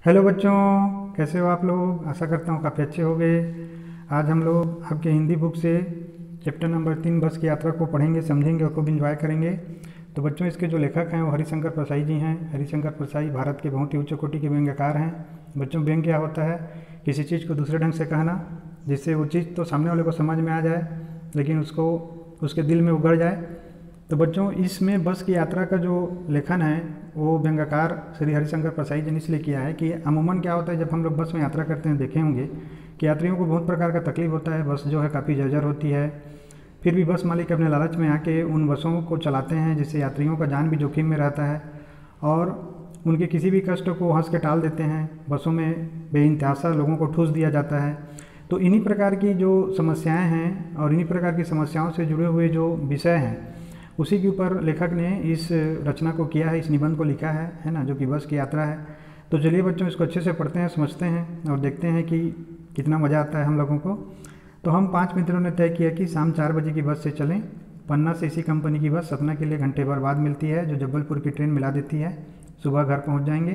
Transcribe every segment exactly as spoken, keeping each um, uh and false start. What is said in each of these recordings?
Hello बच्चों, कैसे हो आप लोग। आशा करता हूँ काफ़ी अच्छे होंगे। आज हम लोग आपके हिंदी बुक से चैप्टर नंबर तीन बस की यात्रा को पढ़ेंगे, समझेंगे और खूब इंजॉय करेंगे। तो बच्चों, इसके जो लेखक हैं वो हरिशंकर परसाई जी हैं। हरिशंकर परसाई भारत के बहुत ही उच्च कोटि के व्यंग्यकार हैं। बच्चों, व्यंग्य क्या होता है? किसी चीज़ को दूसरे ढंग से कहना जिससे वो चीज़ तो सामने वाले को समझ में आ जाए लेकिन उसको उसके दिल में उगड़ जाए। तो बच्चों, इसमें बस की यात्रा का जो लेखन है वो व्यंग्यकार श्री हरिशंकर परसाई जी ने इसलिए किया है कि अमूमन क्या होता है, जब हम लोग बस में यात्रा करते हैं देखे होंगे कि यात्रियों को बहुत प्रकार का तकलीफ होता है। बस जो है काफ़ी जर्जर होती है, फिर भी बस मालिक अपने लालच में आके उन बसों को चलाते हैं जिससे यात्रियों का जान भी जोखिम में रहता है और उनके किसी भी कष्ट को हंस के टाल देते हैं। बसों में बेइंतहासा लोगों को ठूस दिया जाता है। तो इन्हीं प्रकार की जो समस्याएं हैं और इन्हीं प्रकार की समस्याओं से जुड़े हुए जो विषय हैं उसी के ऊपर लेखक ने इस रचना को किया है, इस निबंध को लिखा है है ना, जो कि बस की यात्रा है। तो चलिए बच्चों, इसको अच्छे से पढ़ते हैं, समझते हैं और देखते हैं कि कितना मज़ा आता है हम लोगों को। तो हम पांच मित्रों ने तय किया कि शाम चार बजे की बस से चलें। पन्ना से इसी कंपनी की बस सतना के लिए घंटे भर बाद मिलती है, जो जबलपुर की ट्रेन मिला देती है। सुबह घर पहुँच जाएंगे।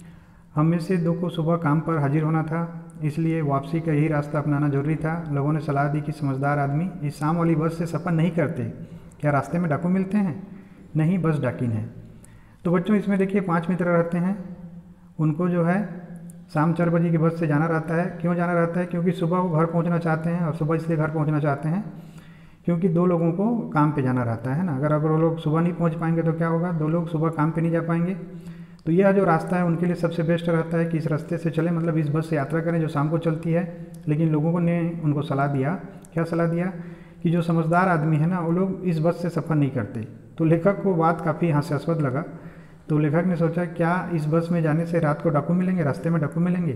हम में से दो को सुबह काम पर हाजिर होना था, इसलिए वापसी का यही रास्ता अपनाना जरूरी था। लोगों ने सलाह दी कि समझदार आदमी इस शाम वाली बस से सफ़र नहीं करते। क्या रास्ते में डाकू मिलते हैं? नहीं, बस डाकिन है। तो बच्चों, इसमें देखिए पांच मित्र रहते हैं। उनको जो है शाम चार बजे की बस से जाना रहता है। क्यों जाना रहता है? क्योंकि सुबह वो घर पहुंचना चाहते हैं। और सुबह इसलिए घर पहुंचना चाहते हैं क्योंकि दो लोगों को काम पे जाना रहता है ना। अगर अगर वो लोग सुबह नहीं पहुंच पाएंगे तो क्या होगा? दो लोग सुबह काम पे नहीं जा पाएंगे। तो यह जो रास्ता है उनके लिए सबसे बेस्ट रहता है कि इस रास्ते से चलें, मतलब इस बस से यात्रा करें जो शाम को चलती है। लेकिन लोगों ने उनको सलाह दिया, क्या सलाह दिया? कि जो समझदार आदमी है ना वो लोग इस बस से सफ़र नहीं करते। तो लेखक को बात काफ़ी हास्यास्पद लगा। तो लेखक ने सोचा क्या इस बस में जाने से रात को डाकू मिलेंगे, रास्ते में डाकू मिलेंगे?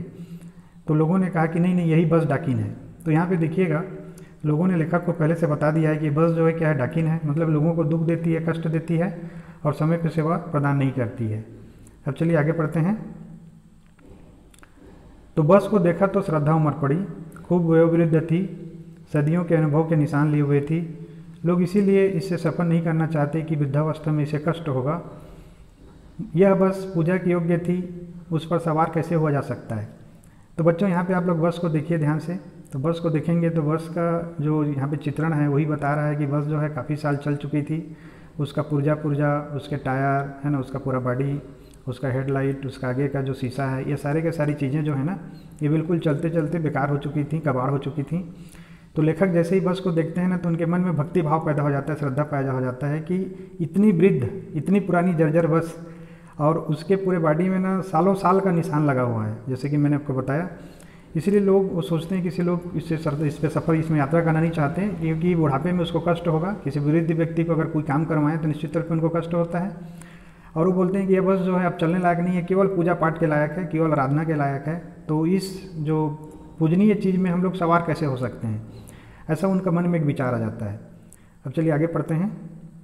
तो लोगों ने कहा कि नहीं नहीं, यही बस डाकिन है। तो यहाँ पे देखिएगा, लोगों ने लेखक को पहले से बता दिया है कि बस जो है क्या है, डाकिन है। मतलब लोगों को दुख देती है, कष्ट देती है और समय पर सेवा प्रदान नहीं करती है। अब चलिए आगे पढ़ते हैं। तो बस को देखा तो श्रद्धा उमड़ पड़ी। खूब वयोवृद्ध थी, सदियों के अनुभव के निशान लिए हुए थी। लोग इसीलिए इससे सफ़र नहीं करना चाहते कि वृद्धावस्था में इसे कष्ट होगा। यह बस पूजा की योग्य थी, उस पर सवार कैसे हुआ जा सकता है? तो बच्चों, यहाँ पे आप लोग बस को देखिए ध्यान से। तो बस को देखेंगे तो बस का जो यहाँ पे चित्रण है वही बता रहा है कि बस जो है काफ़ी साल चल चुकी थी। उसका पुर्जा पुर्जा, उसके टायर है ना, उसका पूरा बॉडी, उसका हेडलाइट, उसका आगे का जो शीशा है, ये सारे के सारी चीज़ें जो है ना ये बिल्कुल चलते चलते बेकार हो चुकी थी, कबाड़ हो चुकी थी। तो लेखक जैसे ही बस को देखते हैं ना तो उनके मन में भक्ति भाव पैदा हो जाता है, श्रद्धा पैदा हो जाता है कि इतनी वृद्ध, इतनी पुरानी जर्जर बस और उसके पूरे बॉडी में ना सालों साल का निशान लगा हुआ है, जैसे कि मैंने आपको बताया। इसलिए लोग वो सोचते हैं, किसी लोग इससे इस पर सफ़र इसमें यात्रा करना नहीं चाहते क्योंकि बुढ़ापे में उसको कष्ट होगा। किसी वृद्ध व्यक्ति को अगर कोई काम करवाएं तो निश्चित तौर पर उनको कष्ट होता है। और वो बोलते हैं कि यह बस जो है अब चलने लायक नहीं है, केवल पूजा पाठ के लायक है, केवल आराधना के लायक है। तो इस जो पूजनीय चीज़ में हम लोग सवार कैसे हो सकते हैं, ऐसा उनका मन में एक विचार आ जाता है। अब चलिए आगे पढ़ते हैं।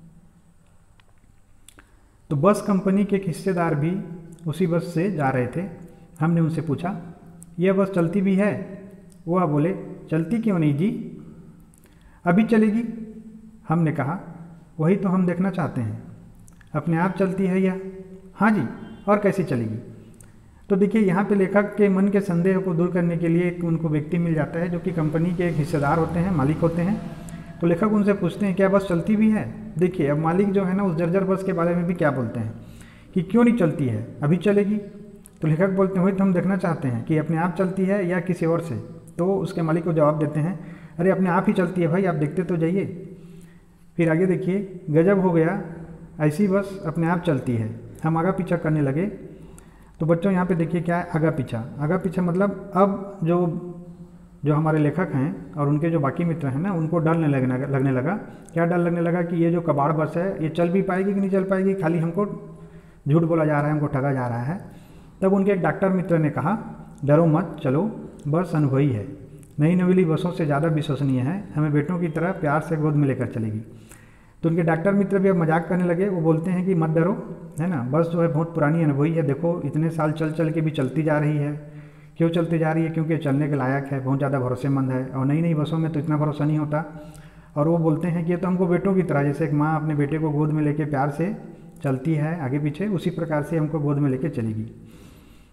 तो बस कंपनी के एक हिस्सेदार भी उसी बस से जा रहे थे। हमने उनसे पूछा, यह बस चलती भी है? वह बोले, चलती क्यों नहीं जी, अभी चलेगी। हमने कहा, वही तो हम देखना चाहते हैं, अपने आप चलती है या? हाँ जी, और कैसी चलेगी? तो देखिए, यहाँ पे लेखक के मन के संदेह को दूर करने के लिए एक उनको व्यक्ति मिल जाता है जो कि कंपनी के एक हिस्सेदार होते हैं, मालिक होते हैं। तो लेखक उनसे पूछते हैं, क्या बस चलती भी है? देखिए, अब मालिक जो है ना उस जर्जर बस के बारे में भी क्या बोलते हैं कि क्यों नहीं चलती है, अभी चलेगी। तो लेखक बोलते हैं, वही तो हम देखना चाहते हैं कि अपने आप चलती है या किसी और से। तो उसके मालिक को जवाब देते हैं, अरे अपने आप ही चलती है भाई, आप देखते तो जाइए। फिर आगे देखिए, गजब हो गया, ऐसी बस अपने आप चलती है। हम आगा पीछा करने लगे। तो बच्चों, यहाँ पे देखिए क्या है, आगा पीछा। आगा पीछा मतलब अब जो जो हमारे लेखक हैं और उनके जो बाकी मित्र हैं ना उनको डर लगने लगने लगा। क्या डर लगने लगा? कि ये जो कबाड़ बस है ये चल भी पाएगी कि नहीं चल पाएगी, खाली हमको झूठ बोला जा रहा है, हमको ठगा जा रहा है। तब उनके एक डॉक्टर मित्र ने कहा, डरो मत, चलो, बस अनुभवी है, नई नवेली बसों से ज़्यादा विश्वसनीय है, हमें बेटों की तरह प्यार से गोद में लेकर चलेगी। तो उनके डॉक्टर मित्र भी अब मजाक करने लगे। वो बोलते हैं कि मत डरो, है ना, बस जो है बहुत पुरानी अनुभवी है, देखो इतने साल चल चल के भी चलती जा रही है। क्यों चलती जा रही है? क्योंकि चलने के लायक है, बहुत ज़्यादा भरोसेमंद है और नई नई बसों में तो इतना भरोसा नहीं होता। और वो बोलते हैं कि ये तो हमको बेटों की तरह, जैसे एक माँ अपने बेटे को गोद में लेके प्यार से चलती है आगे पीछे, उसी प्रकार से हमको गोद में लेके चलेगी।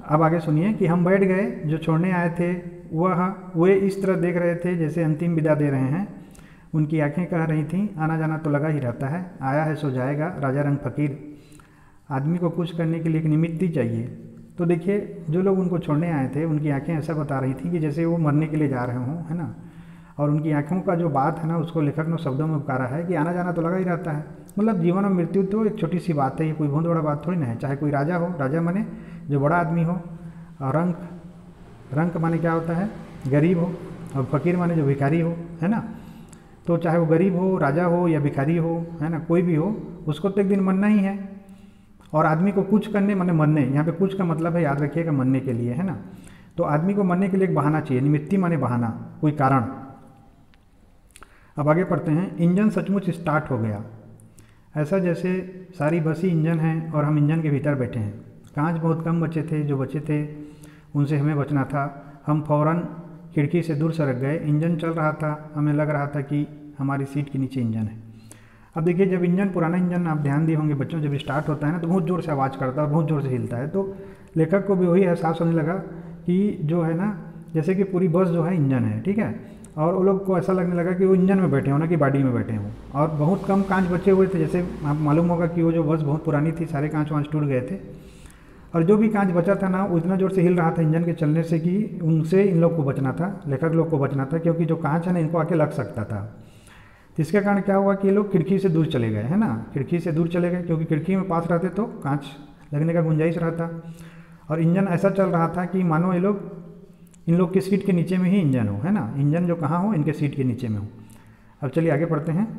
अब आगे सुनिए कि हम बैठ गए, जो छोड़ने आए थे वह वे इस तरह देख रहे थे जैसे अंतिम विदा दे रहे हैं। उनकी आंखें कह रही थीं, आना जाना तो लगा ही रहता है, आया है सो जाएगा, राजा रंग फकीर। आदमी को कुछ करने के लिए एक निमित्त ही चाहिए। तो देखिए, जो लोग उनको छोड़ने आए थे उनकी आंखें ऐसा बता रही थी कि जैसे वो मरने के लिए जा रहे हों, है ना। और उनकी आंखों का जो बात है ना, उसको लेखक ने शब्दों में उकारा है कि आना जाना तो लगा ही रहता है। मतलब जीवन और मृत्यु तो एक छोटी सी बात है, ये कोई बहुत बड़ा बात थोड़ी ना है। चाहे कोई राजा हो, राजा माने जो बड़ा आदमी हो, और रंक रंक माने क्या होता है, गरीब हो, और फ़कीर माने जो भिखारी हो, है ना। तो चाहे वो गरीब हो, राजा हो या भिखारी हो, है ना, कोई भी हो, उसको तो एक दिन मरना ही है। और आदमी को कुछ करने माने मरने, यहाँ पे कुछ का मतलब है, याद रखिएगा, मरने के लिए, है ना। तो आदमी को मरने के लिए एक बहाना चाहिए, निमित्ती माने बहाना, कोई कारण। अब आगे पढ़ते हैं। इंजन सचमुच स्टार्ट हो गया, ऐसा जैसे सारी बस ही इंजन है और हम इंजन के भीतर बैठे हैं। कांच बहुत कम बचे थे, जो बचे थे उनसे हमें बचना था। हम फौरन खिड़की से दूर सरक गए। इंजन चल रहा था, हमें लग रहा था कि हमारी सीट के नीचे इंजन है। अब देखिए, जब इंजन, पुराना इंजन, आप ध्यान दिए होंगे बच्चों, जब स्टार्ट होता है ना तो बहुत ज़ोर से आवाज़ करता है और बहुत ज़ोर से हिलता है। तो लेखक को भी वही एहसास होने लगा कि जो है ना, जैसे कि पूरी बस जो है इंजन है, ठीक है। और वो लोग को ऐसा लगने लगा कि वो इंजन में बैठे हो ना कि बॉडी में बैठे हों। और बहुत कम कांच बचे हुए थे, जैसे आप मालूम होगा कि वो जो बस बहुत पुरानी थी, सारे कांच वाँच टूट गए थे। और जो भी कांच बचा था ना, वो इतना ज़ोर से हिल रहा था इंजन के चलने से कि उनसे इन लोग को बचना था, लेखक लोग को बचना था, क्योंकि जो कांच है ना, इनको आके लग सकता था। इसके कारण क्या हुआ कि ये लोग खिड़की से दूर चले गए, है ना, खिड़की से दूर चले गए, क्योंकि खिड़की में पास रहते तो कांच लगने का गुंजाइश रहता। और इंजन ऐसा चल रहा था कि मानो ये लोग, इन लोग की सीट के नीचे में ही इंजन हो, है ना, इंजन जो कहाँ हो, इनके सीट के नीचे में हो। अब चलिए आगे पढ़ते हैं।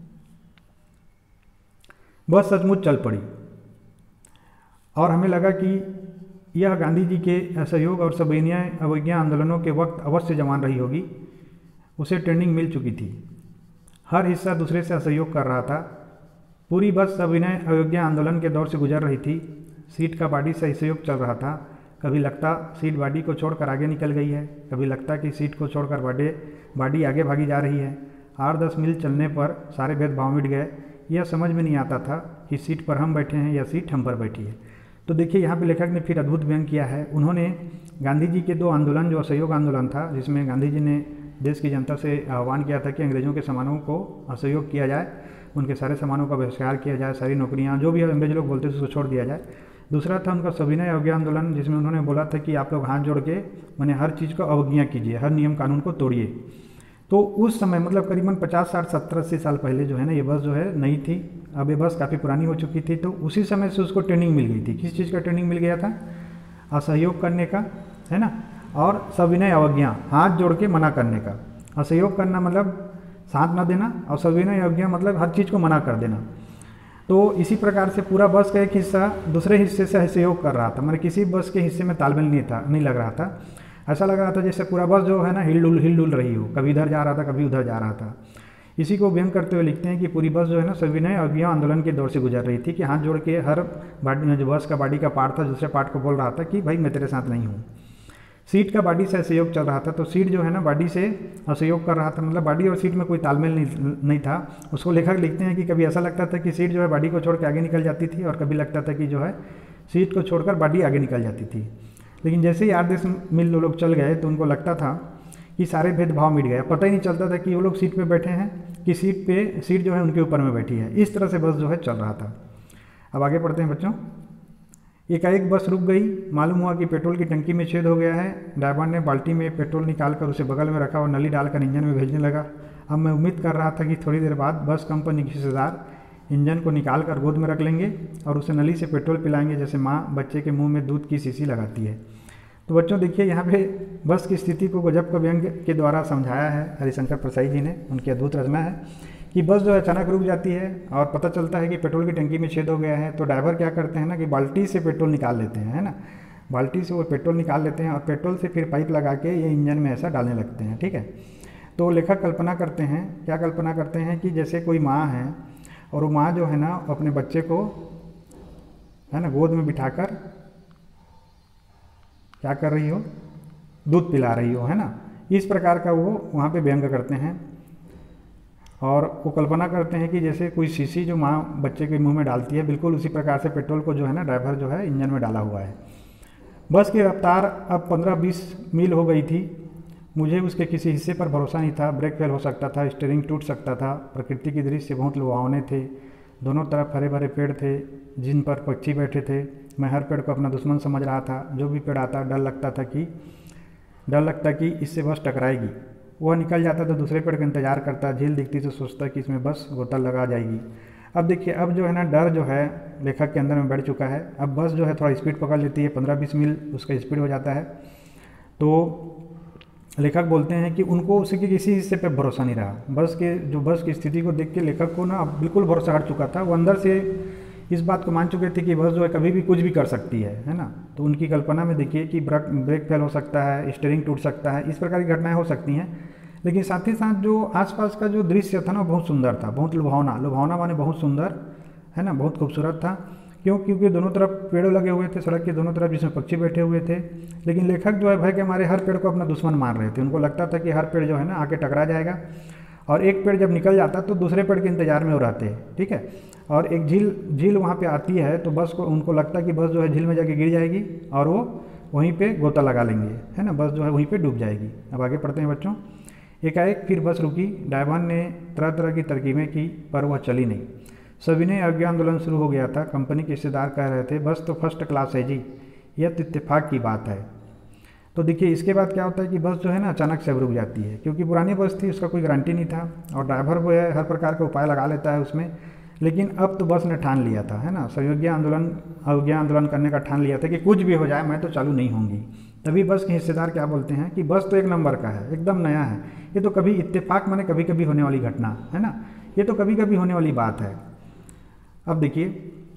बस सचमुच चल पड़ी और हमें लगा कि यह गांधी जी के असहयोग और सविनय अवज्ञा आंदोलनों के वक्त अवश्य जमान रही होगी। उसे ट्रेनिंग मिल चुकी थी, हर हिस्सा दूसरे से असहयोग कर रहा था। पूरी बस सविनय अवज्ञा आंदोलन के दौर से गुजर रही थी। सीट का बॉडी से असहयोग चल रहा था। कभी लगता सीट बॉडी को छोड़कर आगे निकल गई है, कभी लगता कि सीट को छोड़कर बॉडी बॉडी आगे भागी जा रही है। आठ दस मील चलने पर सारे भेदभाव मिट गए। यह समझ में नहीं आता था कि सीट पर हम बैठे हैं या सीट हम पर बैठी है। तो देखिए, यहाँ पे लेखक ने फिर अद्भुत व्यंग किया है। उन्होंने गांधी जी के दो आंदोलन, जो असहयोग आंदोलन था, जिसमें गांधी जी ने देश की जनता से आह्वान किया था कि अंग्रेज़ों के सामानों को असहयोग किया जाए, उनके सारे सामानों का बहिष्कार किया जाए, सारी नौकरियाँ जो भी अंग्रेज लोग बोलते थे उसको छोड़ दिया जाए। दूसरा था उनका सविनय अवज्ञा आंदोलन, जिसमें उन्होंने बोला था कि आप लोग हाथ जोड़ के मैंने हर चीज़ को अवज्ञा कीजिए, हर नियम कानून को तोड़िए। तो उस समय मतलब करीबन पचास साठ सत्तर अस्सी साल पहले जो है ना, ये बस जो है नई थी। अब ये बस काफ़ी पुरानी हो चुकी थी। तो उसी समय से उसको ट्रेनिंग मिल गई थी। किस चीज़ का ट्रेनिंग मिल गया था? असहयोग करने का, है ना, और सविनय अवज्ञा, हाथ जोड़ के मना करने का। असहयोग करना मतलब साथ न देना, और सविनय अवज्ञा मतलब हर चीज़ को मना कर देना। तो इसी प्रकार से पूरा बस का एक हिस्सा दूसरे हिस्से से सहयोग कर रहा था, मतलब किसी बस के हिस्से में तालमेल नहीं था, नहीं लग रहा था। ऐसा लग रहा था जैसे पूरा बस जो है ना हिलडुल हिलडुल रही हो, कभी इधर जा रहा था, कभी उधर जा रहा था। इसी को व्यंग करते हुए लिखते हैं कि पूरी बस जो है ना सविनय अवज्ञा आंदोलन के दौर से गुजर रही थी, कि हाथ जोड़ के हर बाडी, जो बस का बॉडी का पार्ट था, दूसरे पार्ट को बोल रहा था कि भाई मैं तेरे साथ नहीं हूँ। सीट का बॉडी से सहयोग चल रहा था। तो सीट जो है ना बॉडी से असहयोग कर रहा था, मतलब बॉडी और सीट में कोई तालमेल नहीं नहीं था। उसको लेखक लिखते हैं कि कभी ऐसा लगता था कि सीट जो है बॉडी को छोड़ के आगे निकल जाती थी, और कभी लगता था कि जो है सीट को छोड़कर बॉडी आगे निकल जाती थी। लेकिन जैसे ही आठ दस मील वो लोग चल गए तो उनको लगता था कि सारे भेदभाव मिट गए। पता ही नहीं चलता था कि वो लोग सीट पे बैठे हैं कि सीट पे सीट जो है उनके ऊपर में बैठी है। इस तरह से बस जो है चल रहा था। अब आगे पढ़ते हैं बच्चों। एकाएक बस रुक गई। मालूम हुआ कि पेट्रोल की टंकी में छेद हो गया है। ड्राइवर ने बाल्टी में पेट्रोल निकालकर उसे बगल में रखा और नली डालकर इंजन में भेजने लगा। अब मैं उम्मीद कर रहा था कि थोड़ी देर बाद बस कंपनी के हिस्सेदार इंजन को निकाल कर गोद में रख लेंगे और उसे नली से पेट्रोल पिलाएंगे, जैसे माँ बच्चे के मुंह में दूध की शीशी लगाती है। तो बच्चों देखिए, यहाँ पे बस की स्थिति को गजब का व्यंग के द्वारा समझाया है हरिशंकर प्रसाई जी ने। उनकी अद्भुत रचना है कि बस जो अचानक रुक जाती है और पता चलता है कि पेट्रोल की टंकी में छेद हो गया है। तो ड्राइवर क्या करते हैं ना कि बाल्टी से पेट्रोल निकाल लेते हैं, है ना, बाल्टी से वो पेट्रोल निकाल लेते हैं और पेट्रोल से फिर पाइप लगा के ये इंजन में ऐसा डालने लगते हैं। ठीक है। तो लेखक कल्पना करते हैं, क्या कल्पना करते हैं कि जैसे कोई माँ है और वो माँ जो है ना अपने बच्चे को है ना गोद में बिठाकर क्या कर रही हो, दूध पिला रही हो, है ना। इस प्रकार का वो वहाँ पे व्यंग करते हैं और वो कल्पना करते हैं कि जैसे कोई शीशी जो माँ बच्चे के मुंह में डालती है, बिल्कुल उसी प्रकार से पेट्रोल को जो है ना ड्राइवर जो है इंजन में डाला हुआ है। बस की रफ्तार अब पंद्रह बीस मील हो गई थी। मुझे उसके किसी हिस्से पर भरोसा नहीं था, ब्रेक फेल हो सकता था, स्टीयरिंग टूट सकता था। प्रकृति के दृश्य बहुत लुभावने थे, दोनों तरफ हरे भरे पेड़ थे जिन पर पक्षी बैठे थे। मैं हर पेड़ को अपना दुश्मन समझ रहा था। जो भी पेड़ आता डर लगता था कि डर लगता कि इससे बस टकराएगी। वह निकल जाता तो दूसरे पेड़ का इंतजार करता, झील दिखती तो सोचता कि इसमें बस गोता लगा जाएगी। अब देखिए, अब जो है ना डर जो है लेखक के अंदर में बढ़ चुका है। अब बस जो है थोड़ा स्पीड पकड़ लेती है, पंद्रह बीस मील उसका स्पीड हो जाता है। तो लेखक बोलते हैं कि उनको उसके किसी हिस्से पे भरोसा नहीं रहा। बस के जो बस की स्थिति को देख के लेखक को ना अब बिल्कुल भरोसा हट चुका था। वो अंदर से इस बात को मान चुके थे कि बस जो है कभी भी कुछ भी कर सकती है है ना। तो उनकी कल्पना में देखिए कि ब्रेक ब्रेक फेल हो सकता है, स्टीयरिंग टूट सकता है, इस प्रकार की घटनाएं हो सकती हैं। लेकिन साथ ही साथ जो आसपास का जो दृश्य था ना बहुत सुंदर था, बहुत लुभावना। लुभावना माने बहुत सुंदर है ना, बहुत खूबसूरत था। क्यों? क्योंकि दोनों तरफ पेड़ लगे हुए थे, सड़क के दोनों तरफ, जिसमें पक्षी बैठे हुए थे। लेकिन लेखक जो है भय के हमारे हर पेड़ को अपना दुश्मन मान रहे थे। उनको लगता था कि हर पेड़ जो है ना आके टकरा जाएगा, और एक पेड़ जब निकल जाता तो दूसरे पेड़ के इंतजार में वो रहते हैं। ठीक है, और एक झील झील वहाँ पे आती है तो बस को उनको लगता कि बस जो है झील में जाके गिर जाएगी और वो वहीं पे गोता लगा लेंगे, है ना, बस जो है वहीं पे डूब जाएगी। अब आगे पढ़ते हैं बच्चों। एकाएक फिर बस रुकी। ड्राइवर ने तरह तरह की तरकीबें की पर वह चली नहीं। सविनय अज्ञा आंदोलन शुरू हो गया था। कंपनी के हिस्सेदार कह रहे थे बस तो फर्स्ट क्लास है जी, यह तो इत्तेफाक की बात है। तो देखिए इसके बाद क्या होता है कि बस जो है ना अचानक से अब रुक जाती है, क्योंकि पुरानी बस थी, उसका कोई गारंटी नहीं था और ड्राइवर वो है हर प्रकार के उपाय लगा लेता है उसमें। लेकिन अब तो बस ने ठान लिया था, है ना, सहयोगी आंदोलन अवज्ञा आंदोलन करने का ठान लिया था कि कुछ भी हो जाए मैं तो चालू नहीं होंगी। तभी बस के हिस्सेदार क्या बोलते हैं कि बस तो एक नंबर का है, एकदम नया है, ये तो कभी इत्तेफाक माने कभी कभी होने वाली घटना है ना, ये तो कभी कभी होने वाली बात है। अब देखिए,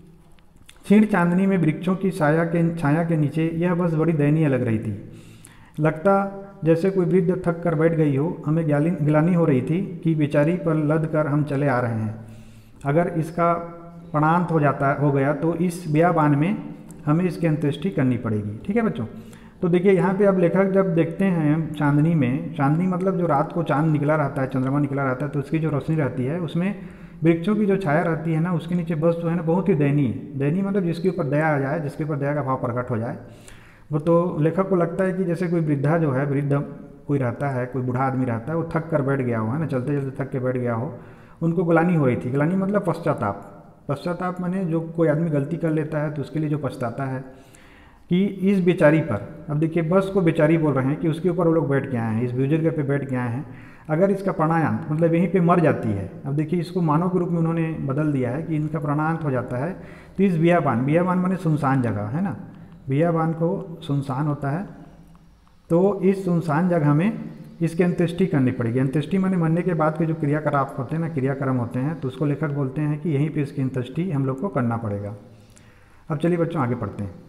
क्षीण चांदनी में वृक्षों की छाया के छाया के नीचे यह बस बड़ी दयनीय लग रही थी। लगता जैसे कोई वृद्ध थक कर बैठ गई हो। हमें गिलानी हो रही थी कि बेचारी पर लद कर हम चले आ रहे हैं। अगर इसका प्राणांत हो जाता हो गया तो इस बियाबान में हमें इसकी अंत्येष्टि करनी पड़ेगी। ठीक है बच्चों, तो देखिए यहाँ पे अब लेखक जब देखते हैं चांदनी में, चांदनी मतलब जो रात को चांद निकला रहता है, चंद्रमा निकला रहता है, तो उसकी जो रोशनी रहती है उसमें वृक्षों की जो छाया रहती है ना, उसके नीचे बस जो है ना बहुत ही दयनीय दयनीय मतलब जिसके ऊपर दया आ जाए, जिसके ऊपर दया का भाव प्रकट हो जाए। वो तो लेखक को लगता है कि जैसे कोई वृद्धा जो है, वृद्ध कोई रहता है, कोई बूढ़ा आदमी रहता है, वो थक कर बैठ गया हो, है ना, चलते चलते थक के बैठ गया हो। उनको गुलानी हो रही थी। गुलानी मतलब पश्चाताप। पश्चाताप माने जो कोई आदमी गलती कर लेता है तो उसके लिए जो पछताता है कि इस बेचारी पर, अब देखिए बस को बेचारी बोल रहे हैं कि उसके ऊपर वो लोग बैठ के आए हैं, इस बुजुर्ग पे बैठ के आए हैं। अगर इसका प्राणांत मतलब यहीं पे मर जाती है, अब देखिए इसको मानव के रूप में उन्होंने बदल दिया है कि इनका प्राणांत हो जाता है तो इस बियाबान, बियाबान माने सुनसान जगह, है ना, बियाबान को सुनसान होता है, तो इस सुनसान जगह में इसकी अंत्येष्टि करनी पड़ेगी। अंत्येष्टि माने मरने के बाद के जो क्रियाकलाप होते हैं ना, क्रियाक्रम होते हैं, तो उसको लेखक बोलते हैं कि यहीं पे इसकी अंत्येष्टि हम लोग को करना पड़ेगा। अब चलिए बच्चों आगे पढ़ते हैं।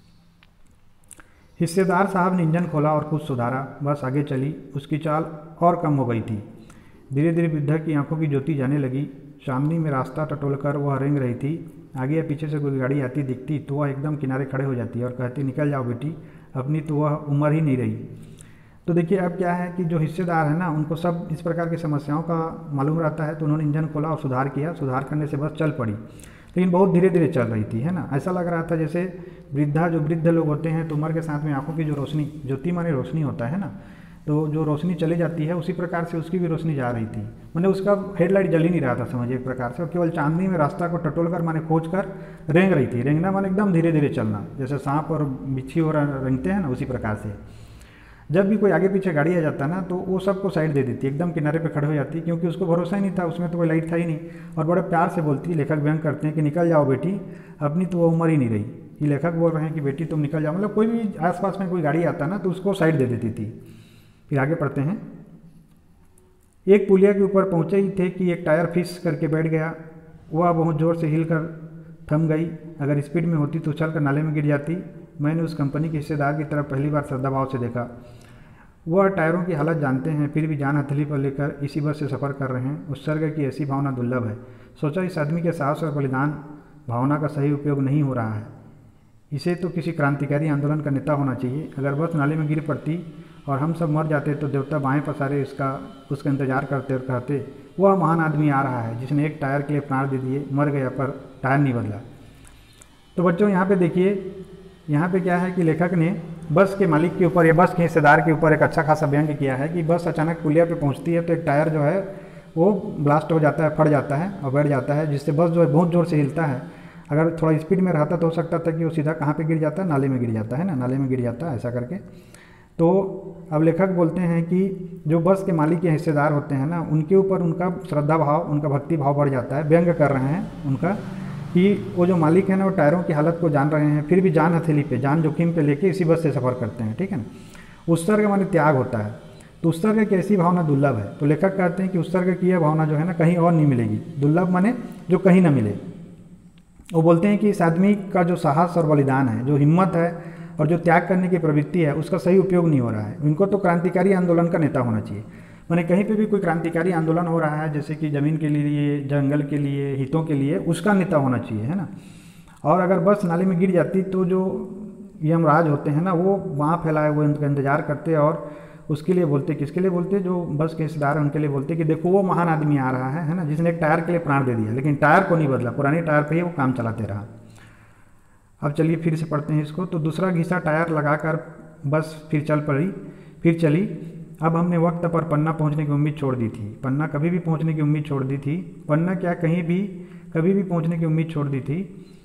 हिस्सेदार साहब ने इंजन खोला और कुछ सुधारा। बस आगे चली। उसकी चाल और कम हो गई थी। धीरे धीरे वृद्धा की आंखों की ज्योति जाने लगी। चांदनी में रास्ता टटोलकर वह रेंग रही थी। आगे या पीछे से कोई गाड़ी आती दिखती तो वह एकदम किनारे खड़े हो जाती और कहती निकल जाओ बेटी, अपनी तो वह उम्र ही नहीं रही। तो देखिए अब क्या है कि जो हिस्सेदार है ना, उनको सब इस प्रकार की समस्याओं का मालूम रहता है, तो उन्होंने इंजन खोला और सुधार किया। सुधार करने से बस चल पड़ी, लेकिन बहुत धीरे धीरे चल रही थी, है ना। ऐसा लग रहा था जैसे वृद्धा जो वृद्ध लोग होते हैं तो उम्र के साथ में आंखों की जो रोशनी, ज्योति माने रोशनी होता है ना, तो जो रोशनी चली जाती है उसी प्रकार से उसकी भी रोशनी जा रही थी। मैंने उसका हेडलाइट जल ही नहीं रहा था समझिए एक प्रकार से, और केवल चांदनी में रास्ता को टटोल कर माने खोज कर रेंग रही थी। रेंगना माने एकदम धीरे धीरे चलना, जैसे सांप और बिच्छी और रेंगते हैं ना, उसी प्रकार से। जब भी कोई आगे पीछे गाड़ी आ जाता ना तो वो सबको साइड दे देती, एकदम किनारे पे खड़े हो जाती, क्योंकि उसको भरोसा ही नहीं था, उसमें तो कोई लाइट था ही नहीं। और बड़े प्यार से बोलती, लेखक व्यंग करते हैं कि निकल जाओ बेटी, अपनी तो वो उम्र ही नहीं रही। ये लेखक बोल रहे हैं कि बेटी तुम निकल जाओ, मतलब कोई भी आसपास में कोई गाड़ी आता ना तो उसको साइड दे देती थी। फिर आगे पढ़ते हैं। एक पुलिया के ऊपर पहुंचे ही थे कि एक टायर फिस करके बैठ गया। वह बहुत ज़ोर से हिल कर थम गई। अगर स्पीड में होती तो उछल कर नाले में गिर जाती। मैंने उस कंपनी के हिस्सेदार की तरफ पहली बार श्रद्धाभाव से देखा। वह टायरों की हालत जानते हैं, फिर भी जान हथेली पर लेकर इसी बस से सफ़र कर रहे हैं। उत्सर्ग की ऐसी भावना दुर्लभ है। सोचा इस आदमी के साहस और बलिदान भावना का सही उपयोग नहीं हो रहा है। इसे तो किसी क्रांतिकारी आंदोलन का नेता होना चाहिए। अगर बस नाले में गिर पड़ती और हम सब मर जाते तो देवता बाएं पसारे इसका उसका इंतजार करते और कहते वह महान आदमी आ रहा है जिसने एक टायर के लिए प्राण दे दिए, मर गया पर टायर नहीं बदला। तो बच्चों यहाँ पे देखिए यहाँ पे क्या है कि लेखक ने बस के मालिक के ऊपर या बस के हिस्सेदार के ऊपर एक अच्छा खासा व्यंग्य किया है कि बस अचानक पुलिया पे पहुँचती है तो एक टायर जो है वो ब्लास्ट हो जाता है, फट जाता है और बैठ जाता है, जिससे बस जो है बहुत ज़ोर से हिलता है। अगर थोड़ा स्पीड में रहता तो हो सकता था कि वो सीधा कहाँ पे गिर जाता है, नाले में गिर जाता है ना, नाले में गिर जाता है ऐसा करके। तो अब लेखक बोलते हैं कि जो बस के मालिक या हिस्सेदार होते हैं ना, उनके ऊपर उनका श्रद्धा भाव, उनका भक्ति भाव बढ़ जाता है। व्यंग्य कर रहे हैं उनका कि वो जो मालिक है ना, वो टायरों की हालत को जान रहे हैं, फिर भी जान हथेली पे, जान जोखिम पे लेके इसी बस से सफ़र करते हैं, ठीक है ना। उत्सर्ग माने त्याग होता है, तो उत्सर्ग की ऐसी भावना दुर्लभ है। तो लेखक कहते हैं कि उत्सर्ग की यह भावना जो है ना कहीं और नहीं मिलेगी। दुर्लभ माने जो कहीं ना मिले। वो बोलते हैं कि इस आदमी का जो साहस और बलिदान है, जो हिम्मत है और जो त्याग करने की प्रवृत्ति है, उसका सही उपयोग नहीं हो रहा है। इनको तो क्रांतिकारी आंदोलन का नेता होना चाहिए। माने कहीं पे भी कोई क्रांतिकारी आंदोलन हो रहा है, जैसे कि ज़मीन के लिए, जंगल के लिए, हितों के लिए, उसका नेता होना चाहिए, है ना। और अगर बस नाले में गिर जाती तो जो यमराज होते हैं ना, वो वहाँ फैलाए हुए उनका इंतजार करते और उसके लिए बोलते, किसके लिए बोलते, जो बस के हिस्सेदार हैं उनके लिए बोलते कि देखो वो महान आदमी आ रहा है है ना, जिसने एक टायर के लिए प्राण दे दिया, लेकिन टायर को नहीं बदला, पुरानी टायर पे ही वो काम चलाते रहा। अब चलिए फिर से पढ़ते हैं इसको। तो दूसरा घिसा टायर लगाकर बस फिर चल पड़ी, फिर चली। अब हमने वक्त पर पन्ना पहुंचने की उम्मीद छोड़ दी थी। पन्ना कभी भी पहुंचने की उम्मीद छोड़ दी थी। पन्ना क्या, कहीं भी कभी भी पहुंचने की उम्मीद छोड़ दी थी।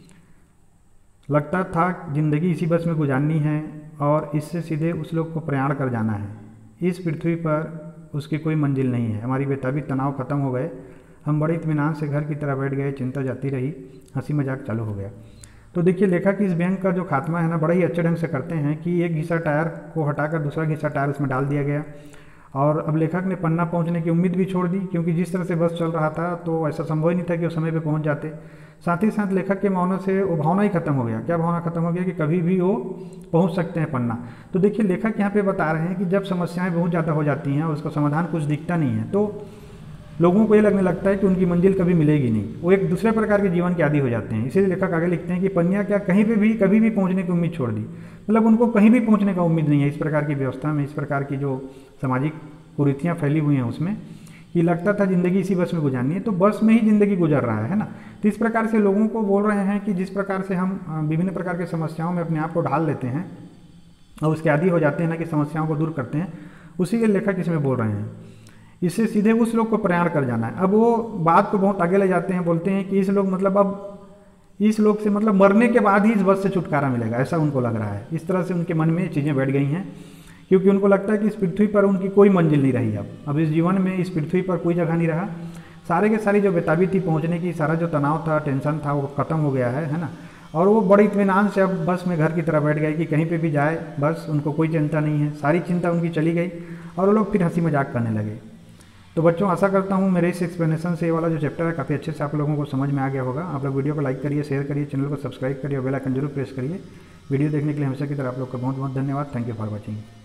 लगता था जिंदगी इसी बस में गुजारनी है और इससे सीधे उस लोग को प्रयाण कर जाना है। इस पृथ्वी पर उसकी कोई मंजिल नहीं है। हमारी बेताबी तनाव खत्म हो गए। हम बड़े इत्मीनान से घर की तरह बैठ गए। चिंता जाती रही, हंसी मजाक चालू हो गया। तो देखिए लेखक इस व्यंग्य का जो खात्मा है ना, बड़ा ही अच्छे ढंग से करते हैं कि एक घिसा टायर को हटाकर दूसरा घिसा टायर उसमें डाल दिया गया। और अब लेखक ने पन्ना पहुंचने की उम्मीद भी छोड़ दी, क्योंकि जिस तरह से बस चल रहा था तो ऐसा संभव ही नहीं था कि वो समय पे पहुंच जाते। साथ ही साथ लेखक के मौनों से वो भावना ही खत्म हो गया। क्या भावना खत्म हो गया कि कभी भी वो पहुंच सकते हैं पन्ना। तो देखिए लेखक यहाँ पे बता रहे हैं कि जब समस्याएं बहुत ज़्यादा हो जाती हैं और उसका समाधान कुछ दिखता नहीं है, तो लोगों को ये लगने लगता है कि उनकी मंजिल कभी मिलेगी नहीं। वो एक दूसरे प्रकार के जीवन के आदी हो जाते हैं। इसीलिए लेखक आगे लिखते हैं कि पन्ना क्या, कहीं पे भी कभी भी पहुंचने की उम्मीद छोड़ दी। मतलब उनको कहीं भी पहुंचने का उम्मीद नहीं है। इस प्रकार की व्यवस्था में, इस प्रकार की जो सामाजिक कुरीतियाँ फैली हुई हैं उसमें, कि लगता था ज़िंदगी इसी बस में गुजारनी है, तो बस में ही ज़िंदगी गुजर रहा है ना। तो इस प्रकार से लोगों को बोल रहे हैं कि जिस प्रकार से हम विभिन्न प्रकार की समस्याओं में अपने आप को ढाल लेते हैं और उसके आदी हो जाते हैं ना, कि समस्याओं को दूर करते हैं, उसी के लेखक इसमें बोल रहे हैं। इससे सीधे उस लोग को प्रयाण कर जाना है। अब वो बात को बहुत आगे ले जाते हैं, बोलते हैं कि इस लोग मतलब अब इस लोग से मतलब मरने के बाद ही इस बस से छुटकारा मिलेगा, ऐसा उनको लग रहा है। इस तरह से उनके मन में चीज़ें बैठ गई हैं, क्योंकि उनको लगता है कि इस पृथ्वी पर उनकी कोई मंजिल नहीं रही। अब अब इस जीवन में इस पृथ्वी पर कोई जगह नहीं रहा। सारे के सारी जो बेताबी थी पहुंचने की, सारा जो तनाव था, टेंशन था, वो ख़त्म हो गया है है ना। और वो बड़े इत्मीनान से अब बस में घर की तरह बैठ गए कि कहीं पे भी जाए बस, उनको कोई चिंता नहीं है। सारी चिंता उनकी चली गई और वो लोग फिर हंसी मजाक करने लगे। तो बच्चों आशा करता हूँ मेरे इस एक्सप्लेनेशन से ये वाला जो चैप्टर है काफ़ी अच्छे से आप लोगों को समझ में आ गया होगा। आप लोग वीडियो को लाइक करिए, शेयर करिए, चैनल को सब्सक्राइब करिए और बेल आइकन जरूर प्रेस करिए। वीडियो देखने के लिए हमेशा की तरह आप लोग का बहुत बहुत धन्यवाद। Thank you for watching.